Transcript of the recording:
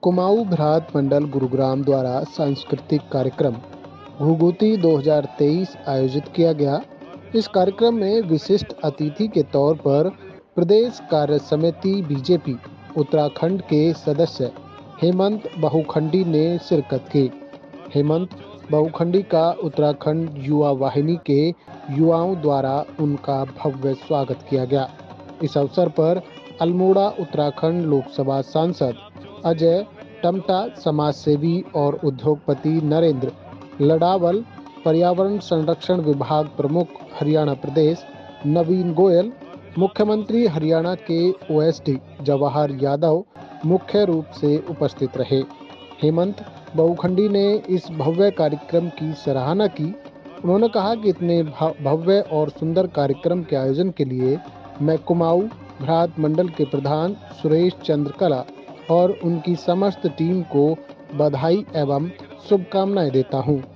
कुमाऊं भ्रात मंडल गुरुग्राम द्वारा सांस्कृतिक कार्यक्रम घुघुती 2023 आयोजित किया गया। इस कार्यक्रम में विशिष्ट अतिथि के तौर पर प्रदेश कार्य समिति बीजेपी उत्तराखंड के सदस्य हेमंत बहुखंडी ने शिरकत की। हेमंत बहुखंडी का उत्तराखंड युवा वाहिनी के युवाओं द्वारा उनका भव्य स्वागत किया गया। इस अवसर पर अल्मोड़ा उत्तराखंड लोकसभा सांसद अजय टमटा, समाजसेवी और उद्योगपति नरेंद्र लडावल, पर्यावरण संरक्षण विभाग प्रमुख हरियाणा प्रदेश नवीन गोयल, मुख्यमंत्री हरियाणा के ओएसडी जवाहर यादव मुख्य रूप से उपस्थित रहे। हेमंत बहुखंडी ने इस भव्य कार्यक्रम की सराहना की। उन्होंने कहा कि इतने भव्य और सुंदर कार्यक्रम के आयोजन के लिए मैं कुमाऊं भ्रात मंडल के प्रधान सुरेश चंद्र कला और उनकी समस्त टीम को बधाई एवं शुभकामनाएं देता हूं।